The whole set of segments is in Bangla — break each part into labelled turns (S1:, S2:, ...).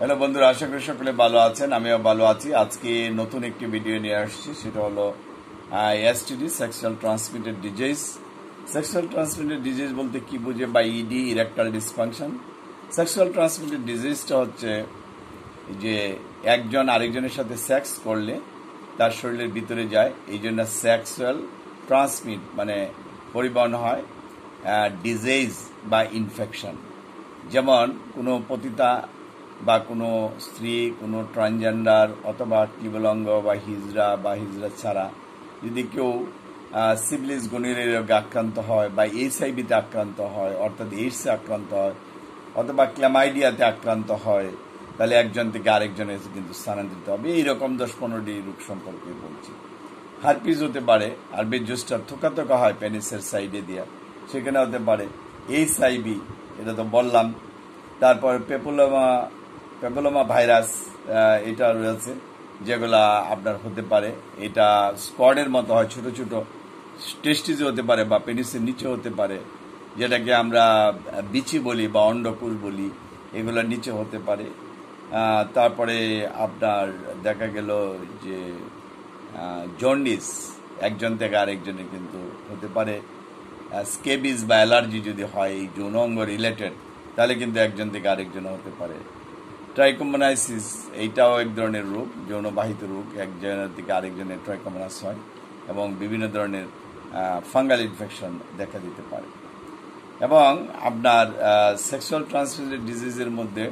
S1: হ্যালো বন্ধুরা, আশা করি সকলে ভালো আছেন। আমিও ভালো আছি। আজকে নতুন একটি ভিডিও নিয়ে আসছি, সেটা হলো STD, sexual transmitted disease. Sexual transmitted disease বলতে কি বুঝে, বা ED, erectile dysfunction. Sexual transmitted ডিজিজটা হচ্ছে যে একজন আরেকজনের সাথে সেক্স করলে তার শরীরের ভিতরে যায়, এই জন্য সেক্সুয়াল ট্রান্সমিট মানে পরিবহন হয় ডিজিজ বা ইনফেকশন। যেমন কোনো পতিতা বা কোনো স্ত্রী, কোনো ট্রান্সজেন্ডার অথবা টিবলঙ্গ বা হিজড়া ছাড়া যদি কেউ সিফিলিস গনোরিয়া রোগে আক্রান্ত হয় বা এইচআইভিতে আক্রান্ত হয়, অর্থাৎ এইডসে আক্রান্ত হয় অথবা ক্ল্যামাইডিয়াতে আক্রান্ত হয়, তাহলে একজন থেকে আরেকজনের কিন্তু স্থানান্তরিত হবে। এইরকম 10-15টি রোগ সম্পর্কে বলছি। হারপিস হতে পারে, আর বেজোস্টার থোকা হয় পেনিসের সাইডে দিয়া, সেখানে হতে পারে। এইচআইভি, এটা তো বললাম। তারপর পেপোলোমা ভাইরাস, এটা রয়েছে, যেগুলা আপনার হতে পারে। এটা স্কোয়াডের মতো হয়, ছোট ছোট টেস্টিসে হতে পারে বা পেনিসের নিচে হতে পারে, যেটাকে আমরা বিচি বলি বা অন্ডকুল বলি, এগুলোর নিচে হতে পারে। তারপরে আপনার দেখা গেল যে জন্ডিস, একজন থেকে আরেকজনের কিন্তু হতে পারে। স্কেবিস বা অ্যালার্জি যদি হয় এই যৌন অঙ্গ রিলেটেড, তাহলে কিন্তু একজন থেকে আরেকজন হতে পারে। ট্রাইকোমোনাইসিস, এইটাও এক ধরনের রোগ, যৌনবাহিত রোগ, একজনের থেকে আরেকজনের ট্রাইকোমোনাস হয় এবং বিভিন্ন ধরনের ফাঙ্গাল ইনফেকশন দেখা দিতে পারে। এবং আপনার সেক্সুয়াল ট্রান্সমিটেড ডিজিজের মধ্যে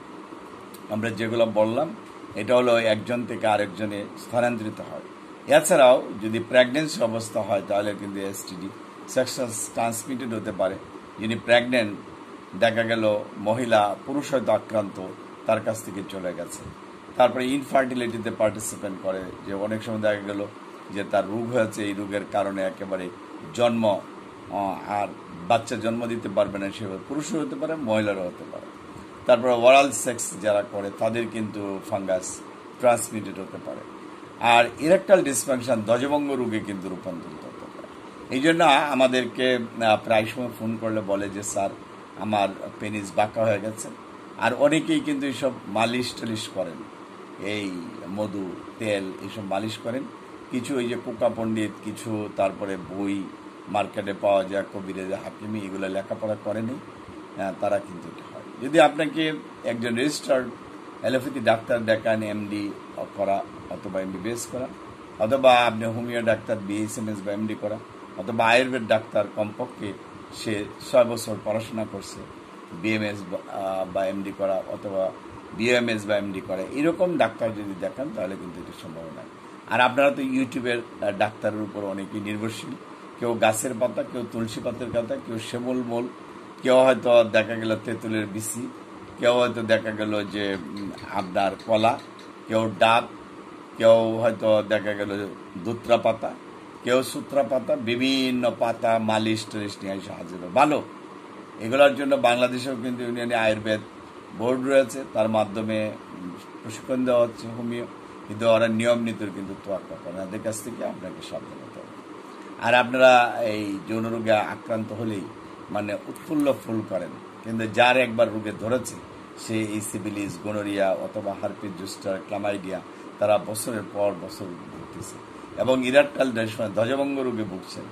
S1: আমরা যেগুলো বললাম, এটা হলো একজন থেকে আরেকজনে স্থানান্তরিত হয়। এছাড়াও যদি প্রেগনেন্সি অবস্থা হয়, তাহলে কিন্তু এসটিডি সেক্সুয়াল ট্রান্সমিটেড হতে পারে। যিনি প্রেগনেন্ট, দেখা গেল মহিলা পুরুষ হয়তো আক্রান্ত, তার কাছ থেকে চলে গেছে। তারপরে ইনফার্টিলিটিতে পার্টিসিপেন্ট করে, যে অনেক সময় দেখা গেল যে তার রোগ হয়েছে, এই রোগের কারণে একেবারে জন্ম আর বাচ্চা জন্ম দিতে পারবে না, সেভাবে পুরুষও হতে পারে, মহিলারও হতে পারে। তারপরে ওরাল সেক্স যারা করে, তাদের কিন্তু ফাঙ্গাস ট্রান্সমিটেড হতে পারে। আর ইরেকটাল ডিসফাংশন ধ্বজভঙ্গ রোগে কিন্তু রূপান্তরিত হতে পারে। এই জন্য আমাদেরকে প্রায় সময় ফোন করলে বলে যে স্যার, আমার পেনিস বাঁকা হয়ে গেছে। আর অনেকেই কিন্তু এইসব মালিশ টালিশ করেন, এই মধু, তেল, এইসব মালিশ করেন। কিছু এই যে কোকা পণ্ডিত, কিছু তারপরে বই মার্কেটে পাওয়া যায়, কবিরাজ, হাকিমি, এগুলো লেখাপড়া করেনি, তারা কিন্তু এটা হয়। যদি আপনাকে একজন রেজিস্টার্ড অ্যালোপ্যাথি ডাক্তার দেখান, এমডি করা অথবা এমবিবিএস করা, অথবা আপনি হোমিও ডাক্তার বিএসএমএস বা এমডি করা, অথবা আয়ুর্বেদ ডাক্তার কমপক্ষে সে 6 বছর পড়াশোনা করছে, বিএমএস বা এমডি করা অথবা বিএমএস বা এমডি করা, এরকম ডাক্তার যদি দেখান, তাহলে কিন্তু এটা সম্ভব নয়। আর আপনারা তো ইউটিউবের ডাক্তারের উপর অনেকেই নির্ভরশীল। কেউ গাছের পাতা, কেউ তুলসী পাতার পাতা, কেউ শ্যামল মূল, কেউ হয়তো দেখা গেল তেঁতুলের বিচি, কেউ হয়তো দেখা গেল যে আপনার কলা, কেউ ডাব, কেউ হয়তো দেখা গেল দুত্রা পাতা, কেউ সূত্রা পাতা, বিভিন্ন পাতা মালিশ টালিশ নিয়ে এসে হাজির। ভালো, এগুলোর জন্য বাংলাদেশেও কিন্তু ইউনিয়নে আয়ুর্বেদ বোর্ড রয়েছে, তার মাধ্যমে প্রশিক্ষণ দেওয়া হচ্ছে হোমিও, কিন্তু ওরা নিয়ম নীতির কিন্তু তোয়াক্কা করে না। এদের কাছ থেকে আপনাকে সাবধান হতে হবে। আর আপনারা এই যৌন রোগে আক্রান্ত হলেই মানে উৎফুল্ল ফুল করেন, কিন্তু যার একবার রোগে ধরেছে, সে এই সিফিলিস, গনোরিয়া অথবা হারপিস জোস্টার, ক্লামাইডিয়া, তারা বছরের পর বছর ভুগতেছে এবং ইরেকটাল ধ্বজভঙ্গ রোগে ভুগছেন।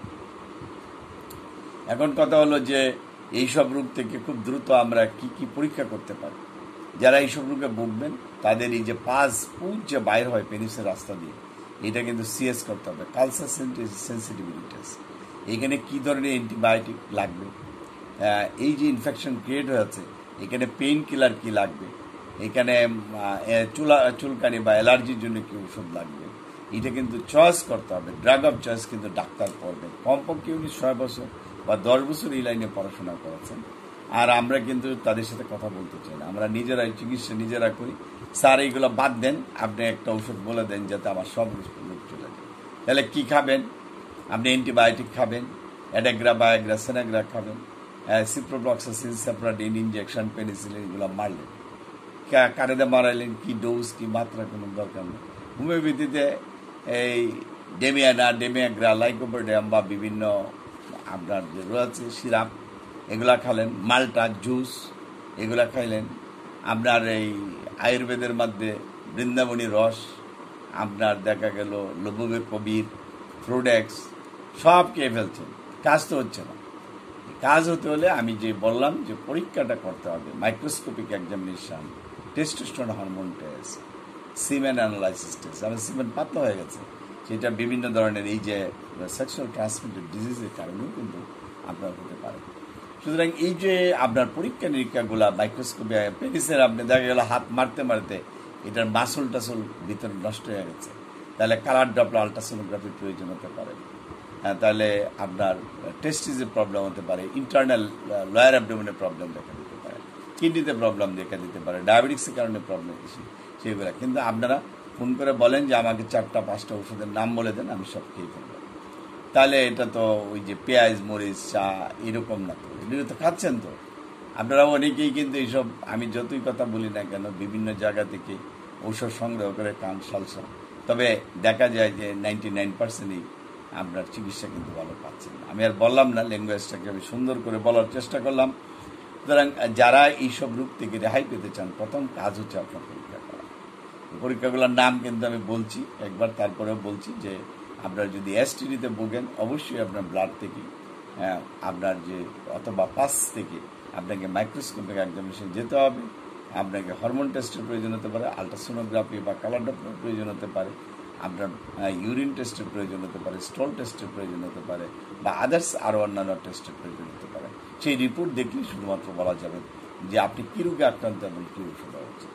S1: এখন কথা হলো যে এইসব রোগ থেকে খুব দ্রুত আমরা কি কি পরীক্ষা করতে পারি। যারা এইসব রোগে ভুগবেন, তাদের এই যে পুঁজ যে বাইর হয় পেনিসের রাস্তা দিয়ে, এটা কিন্তু সিএস করতে হবে, কালচার সেন্সিটিভিটি টেস্ট। এখানে কি ধরনের অ্যান্টিবায়োটিক লাগবে, এই যে ইনফেকশন ক্রিয়েট হয়েছে, এখানে পেইন কিলার কি লাগবে, এখানে চুলকানি বা অ্যালার্জির জন্য কি ওষুধ লাগবে, এটা কিন্তু চয়েস করতে হবে। ড্রাগ অফ চয়েস কিন্তু ডাক্তার করবে, কমপক্ষে উনি 6 বছর বা 10 বছর এই লাইনে পড়াশোনা করেছেন। আর আমরা কিন্তু তাদের সাথে কথা বলতে চাই না, আমরা নিজেরাই চিকিৎসা নিজেরা করি। স্যার এইগুলো বাদ দেন, আপনি একটা ওষুধ বলে দেন যাতে আমার সব রোগ চলে যায়। তাহলে কি খাবেন? আপনি অ্যান্টিবায়োটিক খাবেন, অ্যাডাগ্রা, বায়োগ্রা, সেনাগ্রা খাবেন, সিপ্রোফ্লক্সাসিন, সেপ্রাডিন ইনজেকশন, পেনিসিলিন, এগুলো মারলেন। কারেদে মারাইলেন, কি ডোজ, কি মাত্রা, কোনো দরকার নেই। হোমিওপ্যাথিতে এই ডেমিয়াগ্রা, লাইকোপোডিয়াম বা বিভিন্ন আপনার যে রয়েছে সিরাপ, এগুলা খালেন, মাল্টা জুস এগুলা খাইলেন, আপনার এই আয়ুর্বেদের মধ্যে বৃন্দাবনী রস, আপনার দেখা গেল লবুবে কবির, ফ্রুডেক্স সব খেয়ে ফেলছেন, কাজ তো হচ্ছে না। কাজ হতে হলে আমি যে বললাম যে পরীক্ষাটা করতে হবে, microscopic examination, testosterone hormone test, semen analysis test. আমার সিমেন পাতলা হয়ে গেছে, সেটা বিভিন্ন ধরনের এই যে সেক্সুয়াল ট্রান্সমিটেড ডিজিজের কারণেও কিন্তু আপনার হতে পারে। সুতরাং এই যে আপনার পরীক্ষা নিরীক্ষাগুলা মাইক্রোস্কোপে, পেনিসের আপনি দেখা গেল হাত মারতে মারতে এটার মাসল টাসল ভিতরে নষ্ট হয়ে গেছে, তাহলে কালার ডপলার আলট্রাসোনোগ্রাফির প্রয়োজন হতে পারে। তাহলে আপনার টেস্টিসের প্রবলেম হতে পারে, ইন্টারনাল লয়ার অ্যাবডোমেনের প্রবলেম দেখা দিতে পারে, কিডনিতে প্রবলেম দেখা দিতে পারে, ডায়াবেটিক্সের কারণে প্রবলেম বেশি সেগুলো। কিন্তু আপনারা ফোন করে বলেন যে আমাকে 4-5টা ওষুধের নাম বলে দেন, আমি সব খেয়ে ফেলবো। তাহলে এটা তো ওই যে পেঁয়াজ মরিচ চা এরকম না, তো এগুলো তো খাচ্ছেন। তো আপনারা অনেকেই কিন্তু এইসব, আমি যতই কথা বলি না কেন, বিভিন্ন জায়গা থেকে ঔষধ সংগ্রহ করে কান সালসা, তবে দেখা যায় যে 99%ই আপনার চিকিৎসা কিন্তু ভালো পাচ্ছেন। আমি আর বললাম না, ল্যাঙ্গুয়েজটাকে আমি সুন্দর করে বলার চেষ্টা করলাম। সুতরাং যারা এইসব রোগ থেকে রেহাই পেতে চান, প্রথম কাজ হচ্ছে আপনার পরীক্ষা করা। পরীক্ষাগুলোর নাম কিন্তু আমি বলছি একবার, তারপরেও বলছি যে আপনার যদি এসটিডিতে ভোগেন, অবশ্যই আপনার ব্লাড থেকে আপনার যে অথবা পাস থেকে আপনাকে মাইক্রোস্কোপিক এক্সামিনেশন যেতে হবে। আপনাকে হরমোন টেস্টের প্রয়োজন হতে পারে, আলট্রাসোনোগ্রাফি বা কালার ডপলার প্রয়োজন হতে পারে, আপনার ইউরিন টেস্টের প্রয়োজন হতে পারে, স্টল টেস্টের প্রয়োজন হতে পারে, বা আদার্স আরও অন্যান্য টেস্টের প্রয়োজন হতে পারে। সেই রিপোর্ট দেখলেই শুধুমাত্র বলা যাবে যে আপনি কী রোগে আক্রান্ত এবং কী ওষুধ দেওয়া উচিত।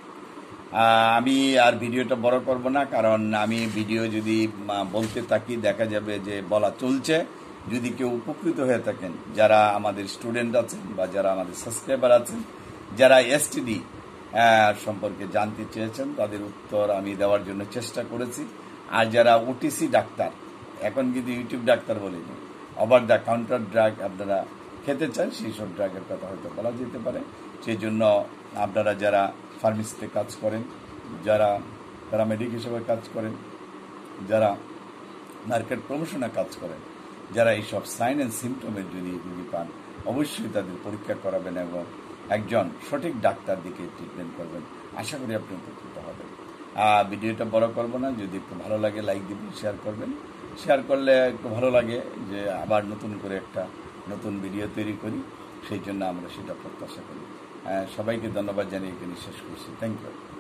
S1: আমি আর ভিডিওটা বড় করব না, কারণ আমি ভিডিও যদি বলতে থাকি দেখা যাবে যে বলা চলছে। যদি কেউ উপকৃত হয়ে থাকেন, যারা আমাদের স্টুডেন্ট আছেন বা যারা আমাদের সাবস্ক্রাইবার আছেন, যারা এসটিডি সম্পর্কে জানতে চেয়েছেন, তাদের উত্তর আমি দেওয়ার জন্য চেষ্টা করেছি। আর যারা ওটিসি ডাক্তার, এখন কিন্তু ইউটিউব ডাক্তার বলিনি, ওভার দ্য কাউন্টার ড্রাগ আপনারা খেতে চান, সেই সব ড্রাগের কথা হয়তো বলা যেতে পারে। সেই জন্য আপনারা যারা ফার্মেসিতে কাজ করেন, যারা প্যারামেডিক হিসেবে কাজ করেন, যারা মার্কেট প্রমোশনে কাজ করেন, যারা এইসব সাইন অ্যান্ড সিমটমের যদি রোগী পান, অবশ্যই তাদের পরীক্ষা করাবেন এবং একজন সঠিক ডাক্তার দিকে ট্রিটমেন্ট করবেন। আশা করি আপনি উপকৃত হবেন। ভিডিওটা বড় করব না, যদি একটু ভালো লাগে লাইক দিবেন, শেয়ার করবেন। শেয়ার করলে একটু ভালো লাগে যে আবার নতুন করে একটা নতুন ভিডিও তৈরি করি, সেই জন্য আমরা সেটা প্রত্যাশা করি। সবাইকে ধন্যবাদ জানিয়ে এখানে শেষ করছি। Thank you.